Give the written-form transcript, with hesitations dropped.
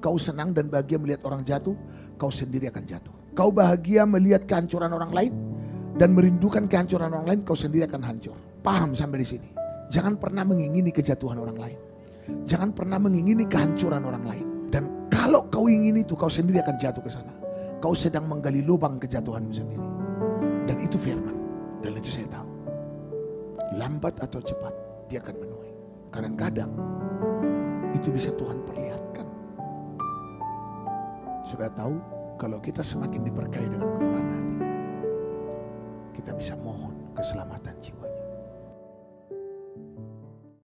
kau senang dan bahagia melihat orang jatuh, kau sendiri akan jatuh. Kau bahagia melihat kehancuran orang lain dan merindukan kehancuran orang lain, kau sendiri akan hancur. Paham sampai di sini? Jangan pernah mengingini kejatuhan orang lain. Jangan pernah mengingini kehancuran orang lain. Dan kalau kau ingin itu, kau sendiri akan jatuh ke sana. Kau sedang menggali lubang kejatuhanmu sendiri. Dan itu firman. Dan itu saya tahu. Lambat atau cepat, dia akan menuai. Kadang-kadang itu bisa Tuhan perlihatkan. Sudah tahu, kalau kita semakin diberkahi dengan kemurahan hati, kita bisa mohon keselamatan jiwa.